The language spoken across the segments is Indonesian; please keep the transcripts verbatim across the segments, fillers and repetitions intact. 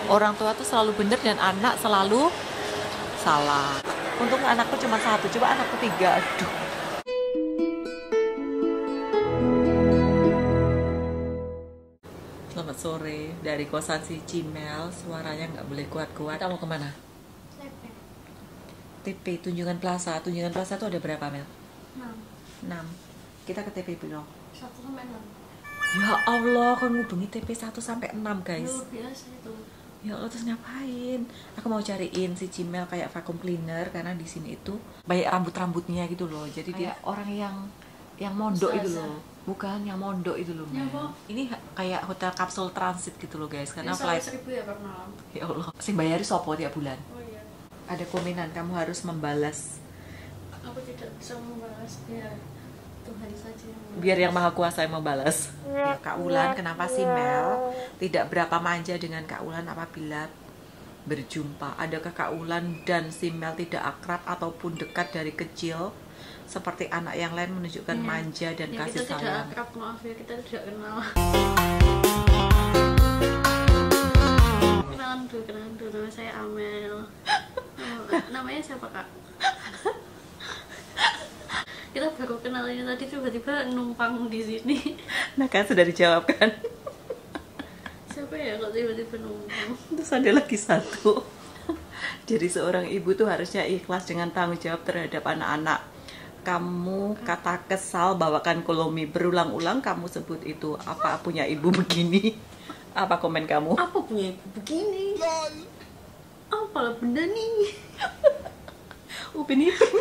Orang tua tuh selalu bener dan anak selalu salah. Untung anakku cuma satu, coba anakku tiga. Aduh. Selamat sore dari kosan si Cimel. Suaranya nggak boleh kuat-kuat. Kamu kemana? T P Tunjungan Plaza. Tunjungan Plaza tuh ada berapa, Mel? enam. enam. Kita ke T P berapa? satu sampai enam. Ya Allah, kan ngubungi T P satu sampai enam, guys. Luar biasa itu. Ya Allah, terus ngapain? Aku mau cariin si Cimel kayak vacuum cleaner karena di sini itu banyak rambut-rambutnya gitu loh. Jadi dia orang yang yang mondok itu loh. Bukan yang mondok itu loh. Ya, Mel. Ini kayak hotel kapsul transit gitu loh, guys. Karena flight seribu ya per malam. Ya Allah, sing bayari sopo tiap bulan. Oh iya. Ada komenan kamu harus membalas. Aku tidak bisa membalas, biar Tuhan saja yang membalas. Biar yang maha kuasa yang membalas. Ya, Kak Ulan, kenapa sih Mel tidak berapa manja dengan Kak Ulan apabila berjumpa? Adakah Kak Ulan dan si Mel tidak akrab ataupun dekat dari kecil seperti anak yang lain menunjukkan Ya. manja dan Ya, kasih kita tidak sayang? akrab, maaf ya, kita tidak kenal. Kenalan dulu, kenalan dulu. Nama saya Amel. Nama- namanya siapa, Kak? Kita baru kenal ini tadi, tiba-tiba numpang di sini. Nah kan sudah dijawab kan? Siapa ya kok tiba-tiba numpang? Terus ada lagi satu. Jadi seorang ibu tuh harusnya ikhlas dengan tanggung jawab terhadap anak-anak. Kamu kata kesal bawakan kolomi berulang-ulang kamu sebut itu apa punya ibu begini? Apa komen kamu? Apa punya ibu begini? Apalah benda nih? Upin Ipin.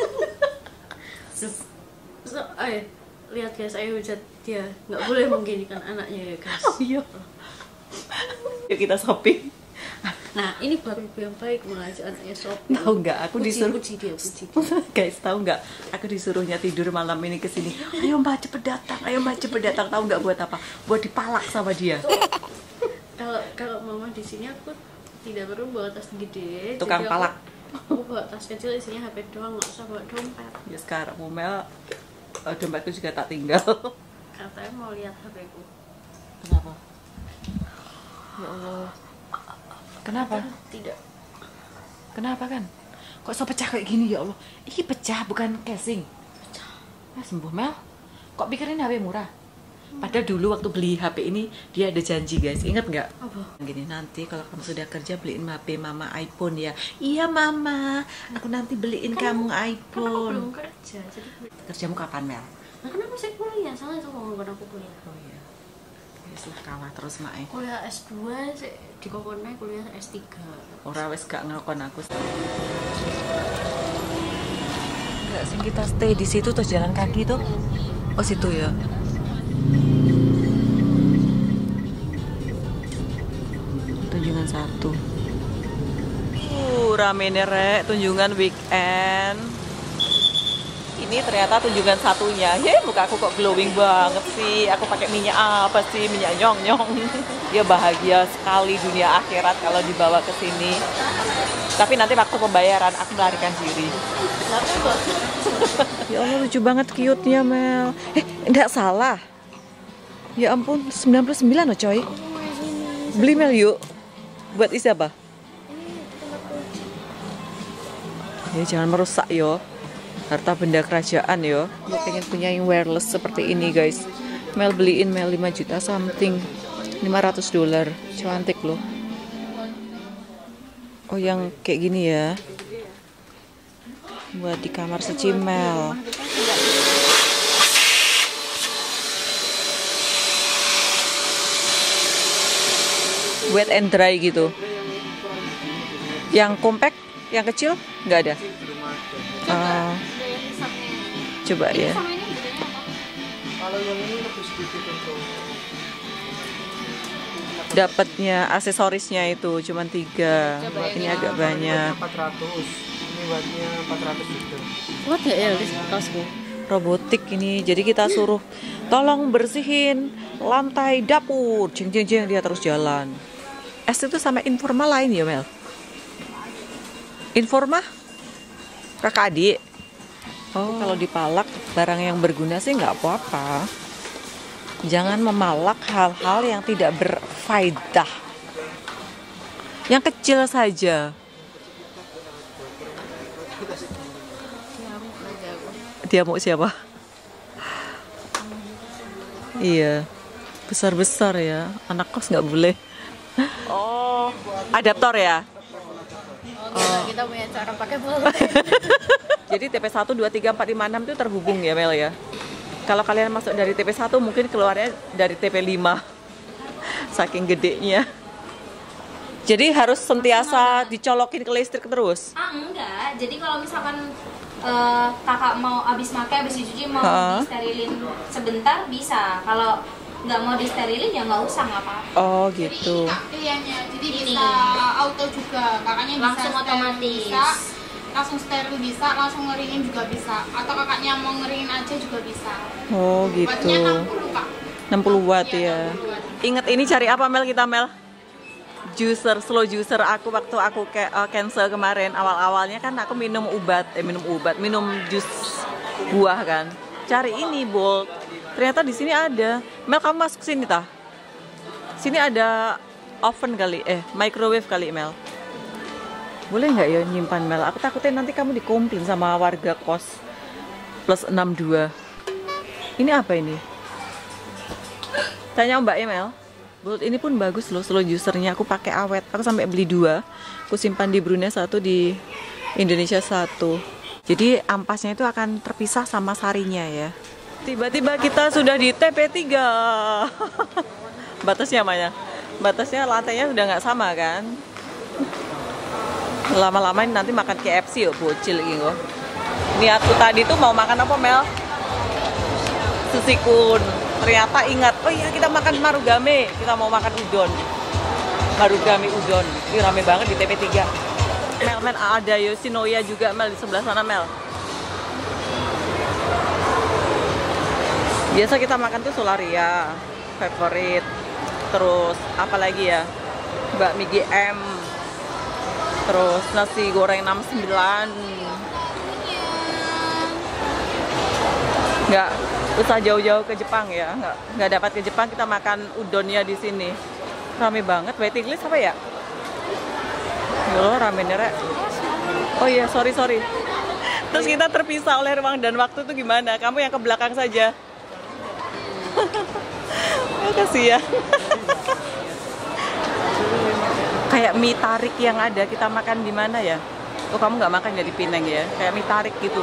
So, ayo lihat guys, ayo hujat dia, nggak boleh mengginikan anaknya ya guys. Oh iya. Yuk kita shopping. Nah ini baru ibu yang baik mengajak anaknya shopping. Tahu nggak? Aku Puji, disuruh. puji dia, puji dia. Guys, tahu nggak? Aku disuruhnya tidur malam ini ke sini. Ayo Mbak cepet datang, ayo Mbak cepet datang. Tahu nggak buat apa? Buat dipalak sama dia. Kalau kalau mama di sini aku tidak perlu bawa tas gede. Tukang jadi aku- palak. Aku bawa tas kecil isinya H P doang, nggak usah bawa dompet. Ya sekarang Mel, eh, dompetku juga tak tinggal. Katanya mau lihat H P ku. Kenapa? Ya Allah. Kenapa? Tidak. Kenapa kan? Kok so pecah kayak gini ya Allah? Ini pecah bukan casing. Pecah. Ah, sembuh Mel. Kok pikirin H P murah? Padahal dulu waktu beli H P ini dia ada janji guys, ingat nggak? Apa? Gini, nanti kalau kamu sudah kerja beliin H P mama iPhone ya. Iya mama, aku nanti beliin kamu Kan aku iPhone. belum kerja, jadi Kerjamu kapan Mel? nah kenapa saya kuliah? Salah itu ngomong aku kuliah. Oh iya. Ya sudah kalah terus Mae. Kuliah S dua sih di kokonnya, kuliah S tiga. Ora wes gak ngakon aku. Enggak sing kita stay di situ terus jalan kaki tuh. Oh situ ya. Tunjungan satu. Uh, rame nih rek, Tunjungan weekend. Ini ternyata Tunjungan satunya. Ye, muka aku kok glowing banget sih. Aku pakai minyak apa sih? Minyak nyong-nyong. Ya bahagia sekali dunia akhirat kalau dibawa ke sini. Tapi nanti waktu pembayaran aku melarikan diri. Ya Allah lucu banget cute-nya Mel. Eh, enggak salah. Ya ampun, sembilan puluh sembilan loh coy. Beli Mel yuk. Buat isi apa? Ya jangan merusak yo. Harta benda kerajaan yo. Gue pengen punya yang wireless seperti ini guys. Mel beliin Mel lima juta something. lima ratus dolar. Cantik loh. Oh yang kayak gini ya. Buat di kamar si Cimel. Wet and dry gitu. Yang compact, yang kecil nggak ada. Ah, coba ya. Kalau yang ini lebih sedikit untuk Dapatnya aksesorisnya itu cuma tiga. Ini agak banyak. empat ratus. Ini wattnya empat ratus juga. What the hell this tasku? Robotik ini. Jadi kita suruh tolong bersihin lantai dapur. Jeng jeng jeng dia terus jalan. Es itu sama Informa lain ya Mel? Informa? Kakak adik. Oh, kalau dipalak barang yang berguna sih nggak apa-apa. Jangan memalak hal-hal yang tidak berfaedah. Yang kecil saja. Dia mau siapa? Iya, besar-besar ya. Anak kos nggak boleh. Oh, adaptor ya? Oh, kita punya cara pakai bola. Jadi T P satu, dua, tiga, empat, lima, enam itu terhubung ya Mel ya? Kalau kalian masuk dari T P satu mungkin keluarnya dari T P lima. Saking gedenya. Jadi harus sentiasa dicolokin ke listrik terus? Ah enggak, jadi kalau misalkan uh, kakak mau abis makai, abis dicuci mau Ha? disterilin sebentar bisa. Kalau nggak mau disterilin ya nggak usah, nggak apa-apa. Oh gitu. Pilihannya, jadi Ini. bisa auto juga, kakaknya bisa Langsung steril otomatis. bisa, langsung steril bisa, langsung ngeringin juga bisa, atau kakaknya mau ngeringin aja juga bisa. Oh gitu. Wattnya enam puluh kak. enam puluh watt Iya, ya. enam puluh watt. Ingat ini cari apa Mel kita Mel? Juicer, slow juicer aku waktu aku kayak uh, cancel kemarin awal-awalnya kan aku minum obat, eh minum obat, minum jus buah kan. Cari ini Bolt. Ternyata di sini ada. Mel kamu masuk sini tah? Sini ada oven kali, eh microwave kali Mel. Boleh nggak ya nyimpan Mel? Aku takutnya nanti kamu dikomplain sama warga kos plus enam puluh dua. Ini apa ini? Tanya Mbak Mel. Bolt ini pun bagus loh, slow juicernya aku pakai awet. Aku sampai beli dua. Aku simpan di Brunei satu, di Indonesia satu. Jadi ampasnya itu akan terpisah sama sarinya ya. Tiba-tiba kita sudah di T P tiga. Batasnya mana? Batasnya lantainya sudah nggak sama kan? Lama-lama ini nanti makan K F C yuk, bocil gitu. Niatku tadi tuh mau makan apa Mel? Susikun. Ternyata ingat, oh iya kita makan marugame, kita mau makan udon. Marugame udon, ini rame banget di T P tiga. Mel, Mel ada Yoshinoya juga Mel di sebelah sana Mel. Biasa kita makan tuh Solaria, favorit. Terus apa lagi ya? Bakmi G M. Terus nasi goreng enam puluh sembilan. Nggak usah jauh-jauh ke Jepang ya, nggak nggak dapat ke Jepang, kita makan udonnya di sini. Rame banget, waiting list apa ya? Yo, rame nerek. Oh iya, sorry sorry. Terus kita terpisah oleh ruang dan waktu tuh gimana? Kamu yang ke belakang saja. Oh, kasihan. Kayak mie tarik yang ada, kita makan di mana ya? Oh kamu nggak makan ya di Pineng ya? Kayak mie tarik gitu.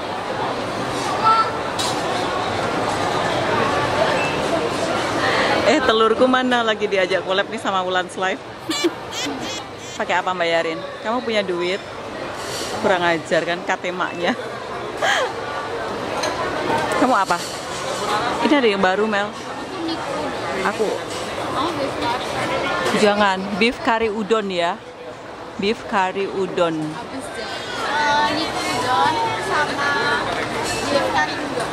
Eh telurku mana lagi diajak collab nih sama Wulan Live. Pakai apa bayarin? Kamu punya duit? Kurang ajar kan katemaknya. Kamu apa? Ini ada yang baru Mel. Aku. Jangan beef curry udon ya. Beef curry udon. Uh, Niku udon sama beef curry udon.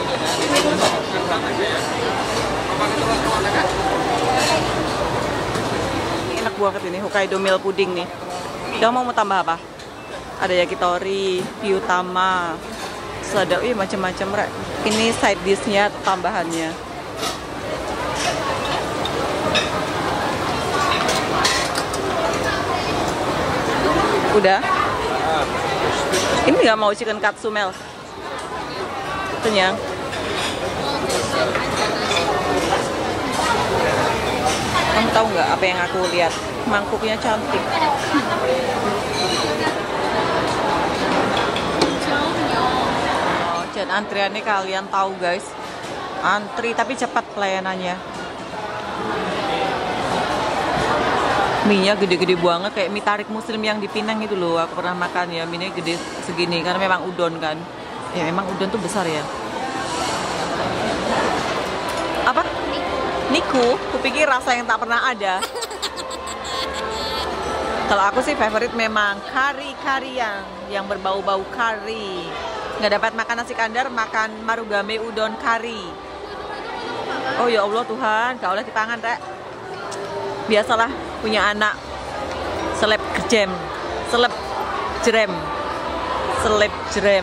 Ini enak banget ini Hokkaido meal pudding nih. Kamu mau tambah apa? Ada yakitori, Kyutama, ada ih macam-macam rek. Ini side dish-nya tambahannya. Udah? Ini nggak mau chicken katsu Mel? Kenyang? Kamu tahu nggak apa yang aku lihat? Mangkuknya cantik. Oh, dan antriannya kalian tahu guys. Antri tapi cepat pelayanannya. Mie-nya gede-gede banget kayak mie tarik muslim yang di Pinang itu loh. Aku pernah makan ya, mie-nya gede segini karena memang udon kan. Ya memang udon tuh besar ya. Apa? Niku, kupikir rasa yang tak pernah ada. Kalau aku sih favorit memang kari-kari yang yang berbau-bau kari. Nggak dapat makan nasi kandar, makan marugame udon kari. Oh ya Allah Tuhan, gak oleh dipangan rek. Biasalah punya anak seleb jam, seleb jrem, seleb jrem.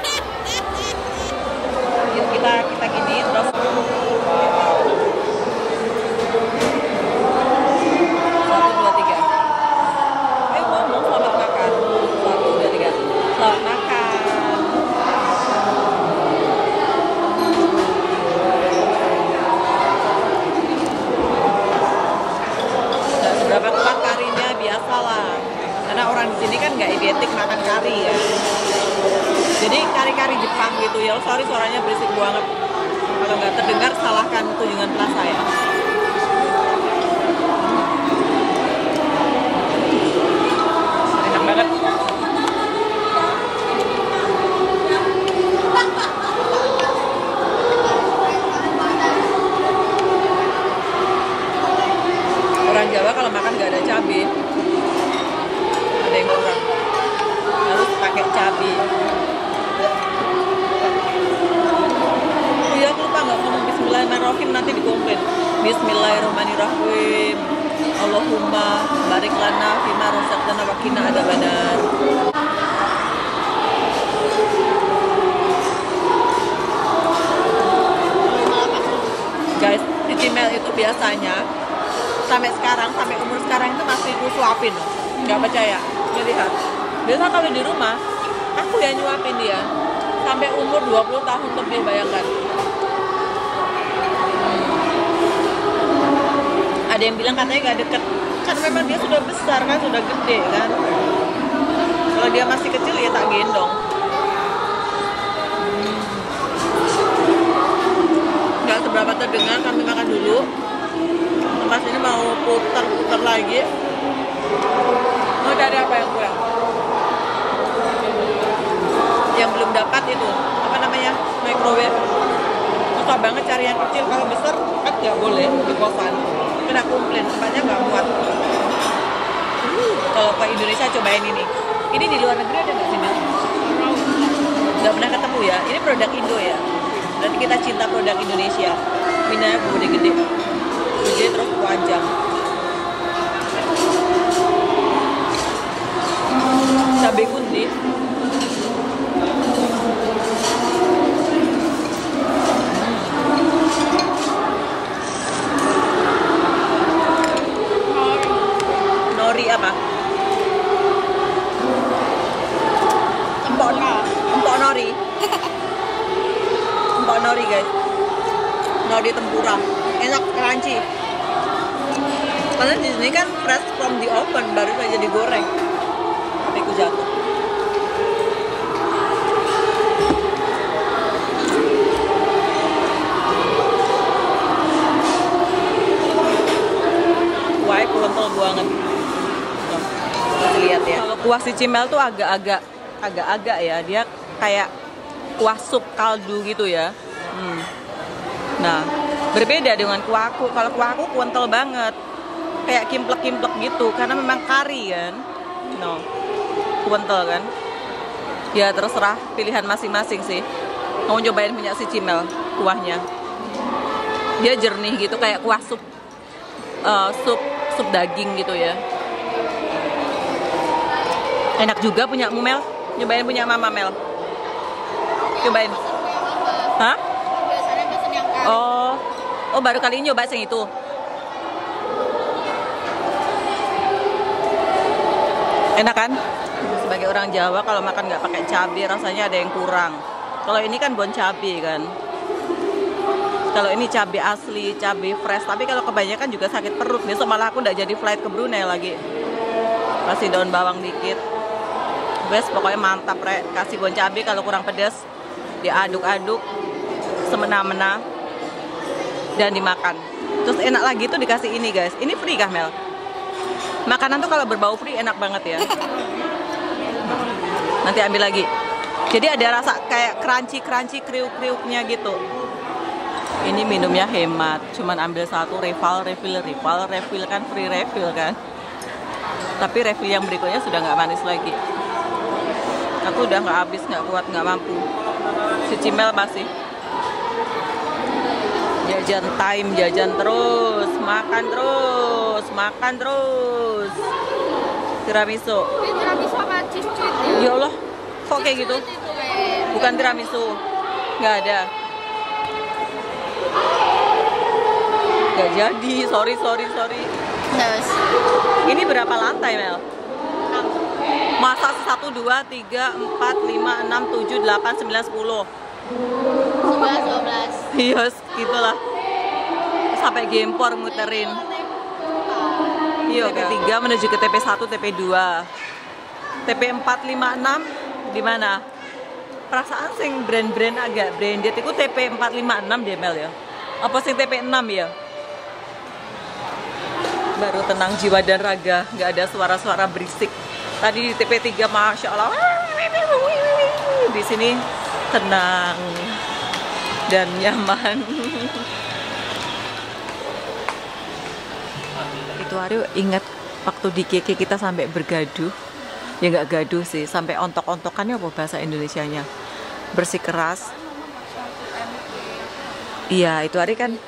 Kita kita gini terus. Satu dua tiga. gitu ya. Oh, sorry suaranya berisik banget. Kalau nggak terdengar salahkan Tunjungan Plaza ya. Enak banget. Orang Jawa kalau makan nggak ada cabai, ada yang kurang. Harus pakai cabai. Iya, aku lupa nggak ngomong Bismillahirrahmanirrahim, nanti dikomplain. Bismillahirrahmanirrahim. Allahumma barik lana fima razaqtana wa qina adzabannar. Guys, di Cimel itu biasanya sampai sekarang, sampai umur sekarang itu masih aku suapin. Nggak percaya? Ini lihat. Biasa kalau di rumah, aku yang nyuapin dia. Sampai umur dua puluh tahun lebih, bayangkan. Ada yang bilang katanya nggak deket. Kan memang dia sudah besar kan, sudah gede kan. Kalau dia masih kecil ya tak gendong. Nggak seberapa terdengar, kami makan dulu. Mas ini mau putar-putar lagi. Mau cari apa yang kurang? Yang belum dapat itu apa namanya, microwave. Susah banget cari yang kecil. Kalau besar kan nggak boleh di kosan. Kena komplain, tempatnya nggak muat. Uh, kalau ke Indonesia cobain ini. Ini di luar negeri ada nggak sih, Mel? Nggak pernah ketemu ya. Ini produk Indo ya. Berarti kita cinta produk Indonesia. Minanya gede-gede. Gede terus panjang. Cabai kundi. Nori apa? Empok, empok nori. Empok nori guys. Nori tempura. Enak, crunchy. Karena di sini kan fresh from the oven, baru saja digoreng. Tapi aku jatuh. Wah, kental banget. Masih lihat ya. Kalau kuah si Cimel tuh agak-agak, agak-agak ya. Dia kayak kuah sup kaldu gitu ya. Hmm. Nah, berbeda dengan kuahku. Kalau kuahku kental banget, kayak kimplek-kimplek gitu, karena memang kari kan. No, kental kan. Ya terserah pilihan masing-masing sih. Mau cobain punya si Cimel kuahnya. Dia jernih gitu, kayak kuah sup, uh, sup, sup daging gitu ya. Enak juga punya Mel. Nyobain punya Mama Mel. Cobain. Hah? Oh, oh baru kali ini nyoba yang itu. Enak kan? Sebagai orang Jawa kalau makan nggak pakai cabai rasanya ada yang kurang. Kalau ini kan bon cabai kan. Kalau ini cabai asli, cabai fresh. Tapi kalau kebanyakan juga sakit perut. Besok malah aku nggak jadi flight ke Brunei lagi. Kasih daun bawang dikit. Bes, pokoknya mantap rek. Kasih bon cabai kalau kurang pedas, diaduk-aduk semena-mena dan dimakan. Terus enak lagi tuh dikasih ini guys. Ini free kah Mel? Makanan tuh kalau berbau free enak banget ya. Nanti ambil lagi. Jadi ada rasa kayak crunchy-crunchy kriuk-kriuknya gitu. Ini minumnya hemat. Cuman ambil satu, refill, refill, refill, refill kan free refill kan. Tapi refill yang berikutnya sudah nggak manis lagi. Aku udah nggak habis, nggak kuat, nggak mampu. Si Cimel masih. Jajan time, jajan terus, makan terus, makan terus. Tiramisu. Ini tiramisu apa cheese treat ya? Ya Allah, kok kayak gitu? Itu kayak Bukan tiramisu, nggak ada. Nggak jadi, sorry, sorry, sorry. Terus Ini berapa lantai Mel? Masa satu, dua, tiga, empat, lima, enam, tujuh, delapan, sembilan, sepuluh. sebelas dua belas. Iya, gitulah. Sampai gempor muterin. Iya, T P tiga menuju ke T P satu, T P dua. T P empat, lima, enam di mana? perasaan sing brand-brand agak branded itu T P empat lima enam deh Mel ya. Apa sing T P enam ya? Baru tenang jiwa dan raga, nggak ada suara-suara berisik. Tadi di T P tiga Masya Allah, di sini tenang dan nyaman. Itu hari ingat waktu di K K kita sampai bergaduh, ya nggak gaduh sih, sampai ontok-ontokannya apa bahasa Indonesianya, bersikeras. Iya itu hari kan,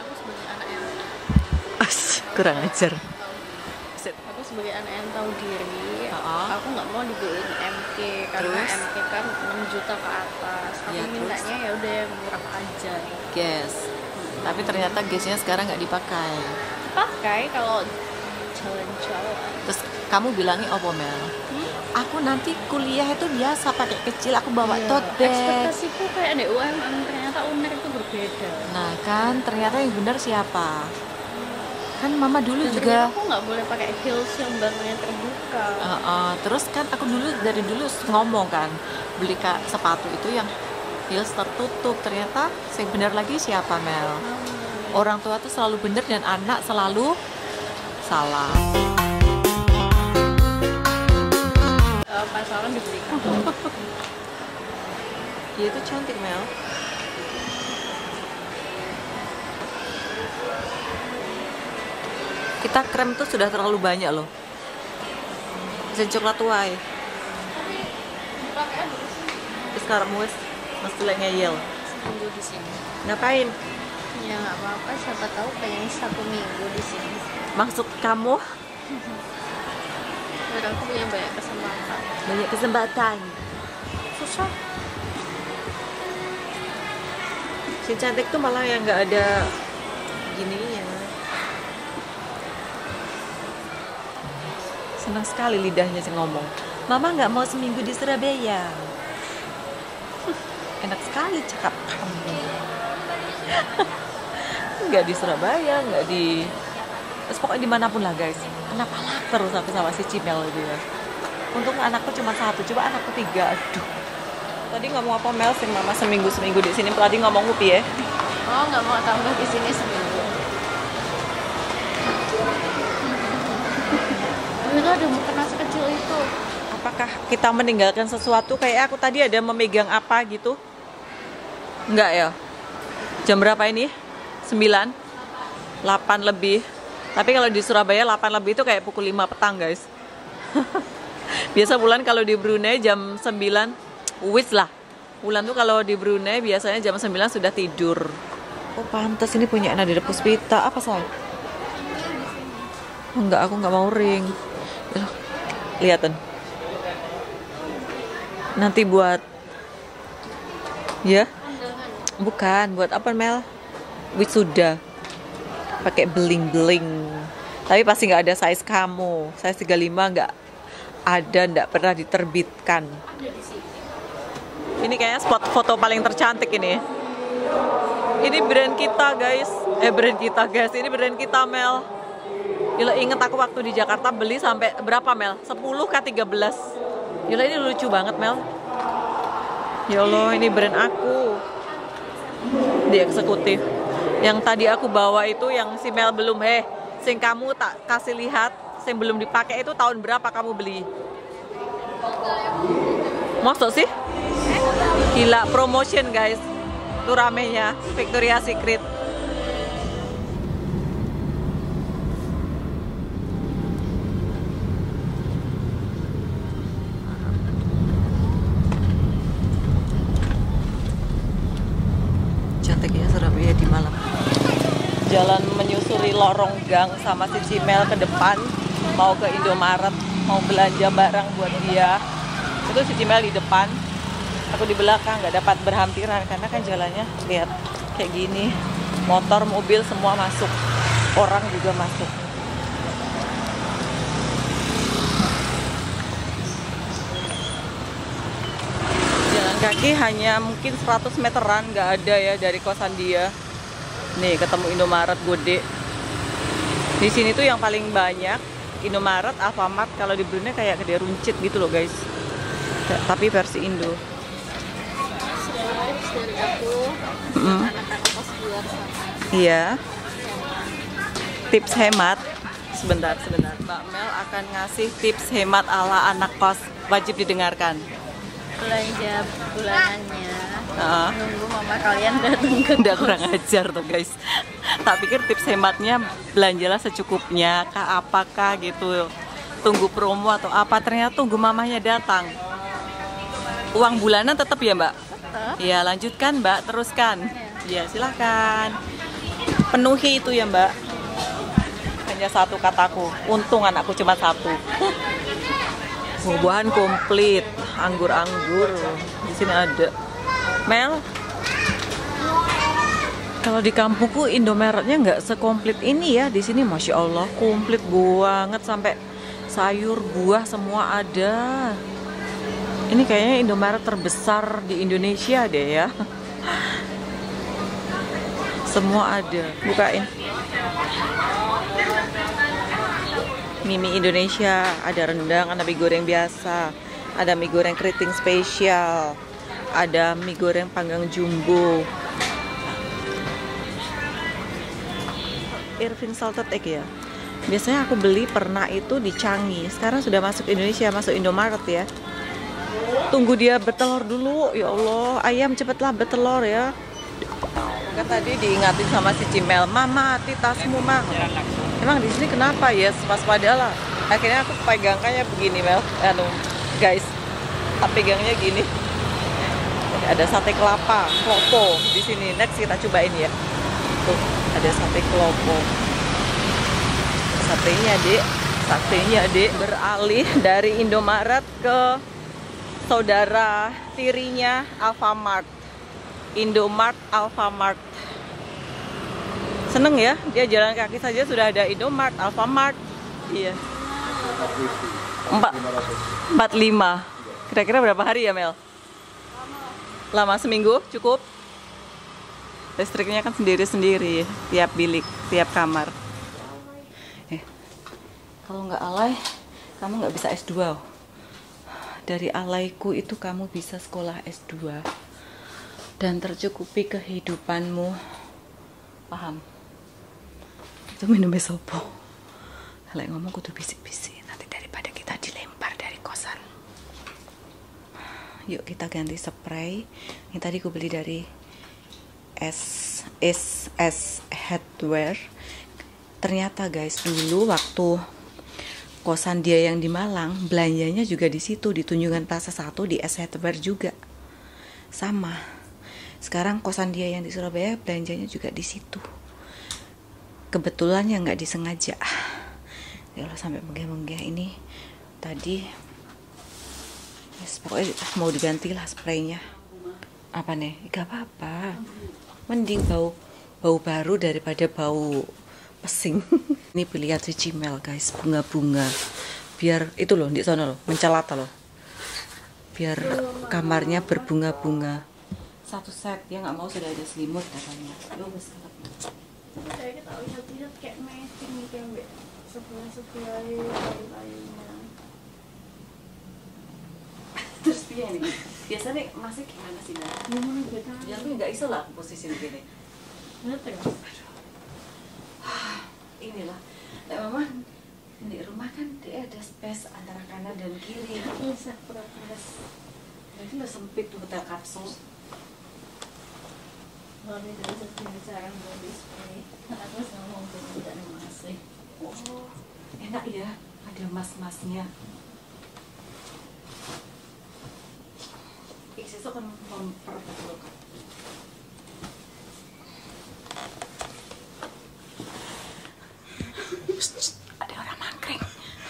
As, kurang ajar. Aku sebagai anak yang tahu diri, Uh-uh. aku nggak mau dibeliin M K karena Terus? M K kan enam juta ke atas. Aku Ya, terus? mintanya ya udah yang murah aja. Gas. Tapi ternyata gasnya sekarang nggak dipakai. Pakai kalau jalan-jalan. Terus kamu bilangnya apa Mel? Hmm? Aku nanti kuliah itu biasa pakai kecil, aku bawa Iya, tote bag. ekspektasiku kayak di U M M, ternyata U N E R itu berbeda. Nah kan ternyata yang benar siapa? Kan mama dulu Dan juga. ternyata aku nggak boleh pakai heels yang bahunya terbuka. Uh, uh, terus kan aku dulu dari dulu ngomong kan beli ka- sepatu itu yang heels tertutup. Ternyata yang benar lagi siapa Mel? Orang tua tuh selalu benar dan anak selalu salah. Uh, pasaran dibelikan. Dia itu cantik Mel. Kita krem tuh sudah terlalu banyak loh. Sen coklat tuai. Sekarang wes mesti lagi ngeyel. Tunggu di sini. Ngapain? Ya nggak apa-apa, siapa tahu pengen satu minggu di sini. Maksud kamu Biar aku punya banyak kesempatan. banyak kesempatan. Susah. Si cantik tuh malah yang nggak ada gininya. Senang sekali lidahnya sih ngomong. Mama nggak mau seminggu di Surabaya. Enak sekali cakap kamu. Nggak di Surabaya, nggak di. Terus pokoknya dimanapun lah guys. Kenapa lah terus aku sama si Cimel gitu ya. Untung anakku cuma satu, coba anakku tiga. Aduh. Tadi ngomong apa Mel? Sing mama seminggu seminggu di sini. Tadi ngomong upi ya. Oh nggak mau tambah di sini seminggu. Itu ada mukena sekecil itu. Apakah kita meninggalkan sesuatu? Kayak aku tadi ada memegang apa gitu? Enggak ya? Jam berapa ini? sembilan? delapan lebih. Tapi kalau di Surabaya delapan lebih itu kayak pukul lima petang guys. Biasa bulan kalau di Brunei jam sembilan wis lah. Bulan tuh kalau di Brunei biasanya jam sembilan sudah tidur. Oh pantas ini punya Nadira Puspita. Apa say? Enggak, aku nggak mau ring. Lihatin. Nanti buat ya? Bukan, buat apa Mel? Wisuda. Pakai bling-bling. Tapi pasti nggak ada size kamu. Size tiga puluh lima nggak ada, nggak pernah diterbitkan. Ini kayaknya spot foto paling tercantik ini. Ini brand kita guys. Eh brand kita guys. Ini brand kita Mel. Gila inget aku waktu di Jakarta beli sampai berapa Mel? sepuluh ke tiga belas. Gila ini lucu banget Mel. Ya Allah ini brand aku. Di eksekutif. Yang tadi aku bawa itu yang si Mel belum heh. Sing kamu tak kasih lihat. Sing belum dipakai itu tahun berapa kamu beli? Maksud sih? Gila promotion guys. Itu ramenya Victoria's Secret. Cantiknya Surabaya di malam. Jalan menyusuri lorong gang sama si Cimel ke depan, mau ke Indomaret, mau belanja barang buat dia. Itu si Cimel di depan, aku di belakang, nggak dapat berhampiran karena kan jalannya lihat kayak gini, motor, mobil semua masuk, orang juga masuk. Jalan kaki hanya mungkin seratus meteran, nggak ada ya dari kosan dia. Nih ketemu Indomaret gede. Di sini tuh yang paling banyak Indomaret, Alfamart. Kalau di Brunei kayak gede runcit gitu loh guys. Tapi versi Indo. Guys, dari aku Mm. anak-anak kos luar sana. Iya. Tips hemat. Sebentar, sebentar. Mbak Mel akan ngasih tips hemat ala anak kos. Wajib didengarkan. Belanja bulanannya. Heeh. Nunggu mama kalian datang ke Udah kurang ajar tuh guys. Tak pikir tips hematnya belanjalah secukupnya. Kah apakah gitu. Tunggu promo atau apa. Ternyata tunggu mamanya datang. Uang bulanan tetap ya Mbak? Tetap. Ya lanjutkan Mbak, teruskan. Ya silahkan. Penuhi itu ya Mbak. Hanya satu kataku. Untung anakku cuma satu. Buah-buahan komplit, anggur-anggur. Di sini ada. Mel, kalau di kampungku Indomaretnya nggak sekomplit ini ya. Di sini masya Allah komplit banget sampai sayur, buah semua ada. Ini kayaknya Indomaret terbesar di Indonesia deh ya. Semua ada. Bukain. Mie Indonesia, ada rendang, ada mie goreng biasa, ada mie goreng keriting spesial, ada mie goreng panggang jumbo. Irving salted egg ya. Biasanya aku beli pernah itu di Changi. Sekarang sudah masuk Indonesia, masuk Indomaret ya. Tunggu dia bertelur dulu, ya Allah. Ayam cepetlah bertelur ya. Kan tadi diingatin sama si Cimel, Mama, hati tasmu mah. Emang di sini kenapa ya? Waspada lah. Akhirnya aku pegang kayak begini Mel. Anu, guys, tak pegangnya gini. Ada sate kelapa, klopo di sini. Next kita cobain ya. Tuh, ada sate klopo. Satenya dek, satenya dek beralih dari Indomaret ke saudara tirinya Alfamart. Indomart, Alfamart. Seneng ya, dia jalan kaki saja sudah ada Indomart, Alfamart. Iya. Empat, empat lima. Kira-kira berapa hari ya Mel? Lama, seminggu cukup. Listriknya kan sendiri-sendiri, tiap bilik, tiap kamar. Eh, kalau nggak alay, kamu nggak bisa S dua. Dari alaiku itu kamu bisa sekolah S dua dan tercukupi kehidupanmu. Paham? Itu minumnya sopo. Kalau ngomong kudu bisik-bisik nanti daripada kita dilempar dari kosan. Yuk kita ganti spray. Ini tadi aku beli dari S S S Headwear. Ternyata guys, dulu waktu kosan dia yang di Malang, belanjanya juga di situ, di Tunjungan Plaza satu, di S Headwear juga. Sama. Sekarang kosan dia yang di Surabaya, belanjanya juga di situ. Kebetulan yang nggak disengaja. Ya Allah, sampai menggeh-menggeh ini tadi. Yes, pokoknya mau diganti lah spraynya. Apa nih? Gak apa-apa. Mending bau bau baru daripada bau pesing. Ini pilihan si Cimel guys, bunga-bunga. Biar itu loh di sana loh, mencelata loh. Biar kamarnya berbunga-bunga. Satu set, dia nggak mau sudah ada selimut katanya. Bagus banget. Saya kita lihat-lihat kayak matching gitu ya mbak. Sebelah-sebelah lain-lainnya. Terus dia nih, biasanya masih gimana sih Mbak? Gimana beda? Ya lu nggak iso lah posisi begini. Betul. Inilah, nah, mama di rumah kan dia ada space antara kanan dan kiri. Bisa progres. Jadi lo sempit tuh hotel kapsul. Kalau itu bisa bicara mau display. Aku ngomong jadi tidak masih. Oh, enak ya, ada mas-masnya. Iksis kan memperbetul. Ada orang mangkring.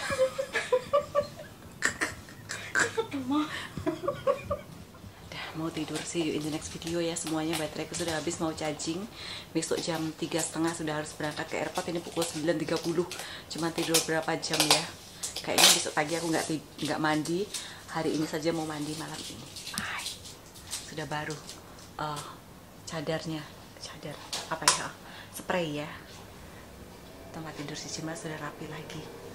Udah mau tidur sih, in the next video ya semuanya. Bateraiku sudah habis, mau charging. Besok jam tiga setengah sudah harus berangkat ke airport. Ini pukul sembilan tiga puluh. Cuma tidur berapa jam ya? Kayaknya besok pagi aku nggak nggak mandi. Hari ini saja mau mandi malam ini. Bye. Sudah baru uh, cadarnya, cadar apa ya? Spray ya. Tempat tidur si Cimel sudah rapi lagi.